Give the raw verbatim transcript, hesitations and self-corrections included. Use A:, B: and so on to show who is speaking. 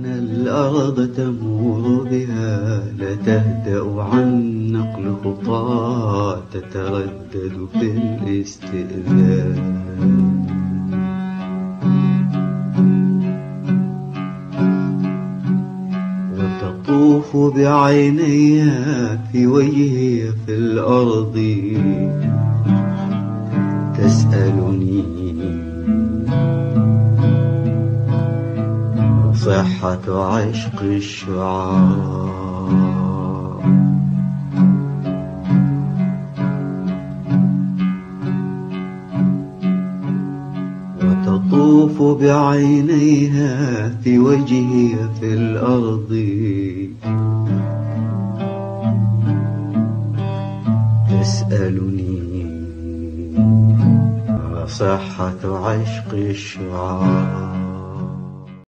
A: أن الأرض تمر بها لا تهدأ عن نقل خطى تتردد في الاستئذان. وتطوف بعينيها في وجهي في الأرض تسألني صحة عشق الشعراء. وتطوف بعينيها في وجهي في الأرض تسألني صحة عشق الشعراء.